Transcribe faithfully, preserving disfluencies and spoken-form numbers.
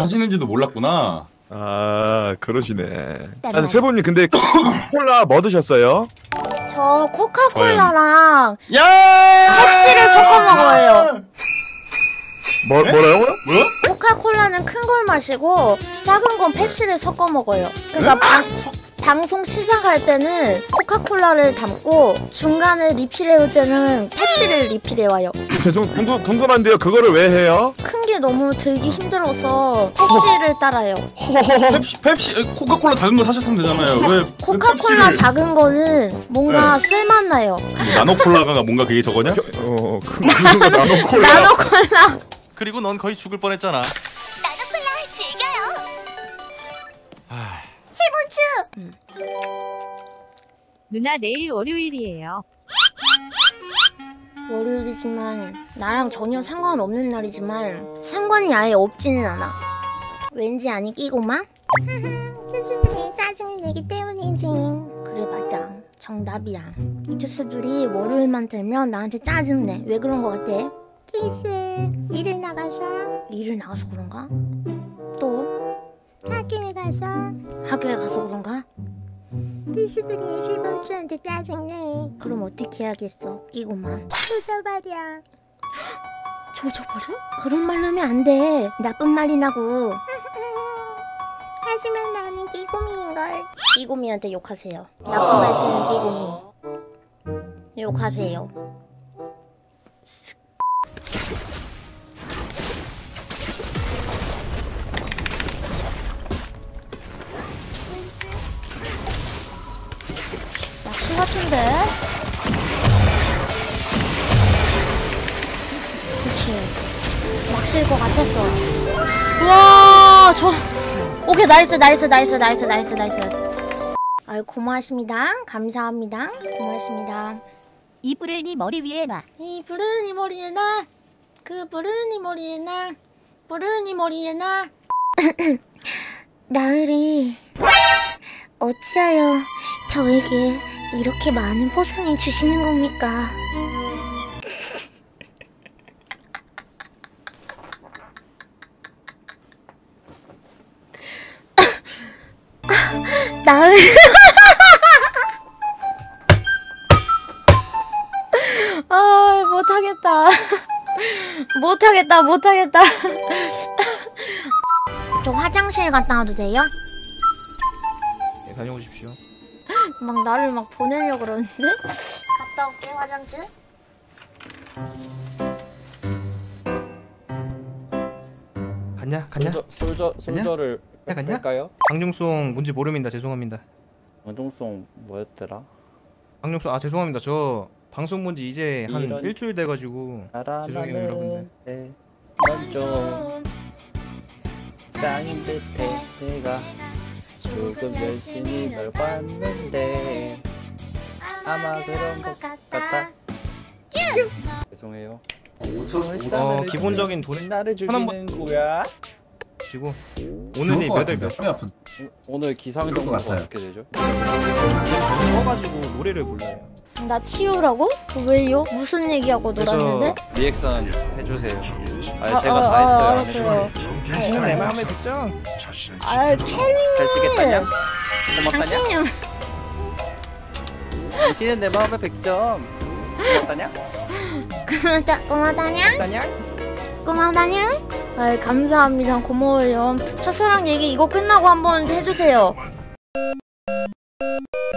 하시는지도 몰랐구나. 아 그러시네. 아, 세범님 근데 콜라 뭐 드셨어요? 저 코카콜라랑 야! 펩시를 섞어 먹어요. 뭐 뭐라고요? 뭐야? 코카콜라는 큰 걸 마시고 작은 건 펩시를 섞어 먹어요. 그러니까 방, 방송 시작할 때는 코카콜라를 담고 중간에 리필해올 때는 펩시를 리필해와요. 죄송 궁금, 궁금한데요. 그거를 왜 해요? 큰 게 너무 들기 힘들어서 펩시를 따라요. 펩시, 펩시, 코카콜라 작은 거 사셨으면 되잖아요. 왜? 코카콜라 작은 거는 뭔가 네. 쓸맛 나요. 나노콜라가 뭔가 그게 저거냐? 어 그런 거 나노콜라. 나노콜라. 그리고 넌 거의 죽을 뻔했잖아. 나노콜라 즐겨요. 아, 세븐츠. 누나 내일 월요일이에요. 월요일이지만 나랑 전혀 상관없는 날이지만 상관이 아예 없지는 않아. 왠지 아니 끼고만? 투수들이 짜증내기 때문이지. 그래 맞아. 정답이야. 투수들이 월요일만 되면 나한테 짜증내. 왜 그런 거 같아? 키스 일을 나가서 일을 나가서 그런가? 또 학교에 가서 학교에 가서 그런가? 티슈들이 실범주한테 짜증내. 그럼 어떻게 해야겠어? 끼고만 조져버려. 조져버려? 그런 말로 하면 안 돼. 나쁜 말이라고. 하지만 나는 끼고미인걸. 끼고미한테 욕하세요. 나쁜 말 쓰는 끼고미 욕하세요. 낚시 같은데? 그치. 낚시일 것 같았어. 우와, 저. 오케이, 나이스, 나이스, 나이스, 나이스, 나이스, 나이스. 아유, 고맙습니다. 감사합니다. 고맙습니다. 이 불을 네 머리 위에 놔. 이 불을 네 머리에 놔. 그 불을 네 머리에 놔. 불을 네 머리에 놔. 나으리, 어찌하여 저에게 이렇게 많은 보상을 주시는 겁니까? 나을 아 못하겠다 못하겠다 못하겠다 저 화장실 갔다 와도 돼요? 네, 다녀오십시오. 막 나를 막 보내려고 그러는데? 갔다 올게 화장실. 갔냐? 갔냐? 솔저, 솔저, 솔저를 갔냐? 할까요? 방종송 뭔지 모릅니다. 죄송합니다. 원종송 뭐였더라? 방종송 아 죄송합니다. 저 방송 본지 이제 한 이런- 일주일 돼가지고 죄송해요 여러분들. 네. 넌좀 짱인 듯해. 내가 조금 열심히 널 봤는데 아마 그런 것 같다. 죄송해요. 어 기본적인 돈 나를 하나만- 죽이는 거야? 지고 오늘이 몇월 몇? 뼈 아픈. 오늘 기상 그럴 것 정보가 같아요. 어떻게 되죠? 그래서 저는 써가지고 노래를 몰라요. 나 치우라고? 왜요? 무슨 얘기하고 그래서 놀았는데? 리액션 해주세요. 아, 아, 제가 아, 다 아, 했어요. 알았어요. 당신은 내 마음에 듣죠? 아 켈리 잘 쓰겠다냐? 고맙다냐? 당신은 당신은 내 마음의 백 점. 고맙다냐? 고맙다 고맙다냐? 고맙다냐? 고맙다냐? 아 감사합니다. 고마워요. 첫사랑 얘기 이거 끝나고 한번 해주세요.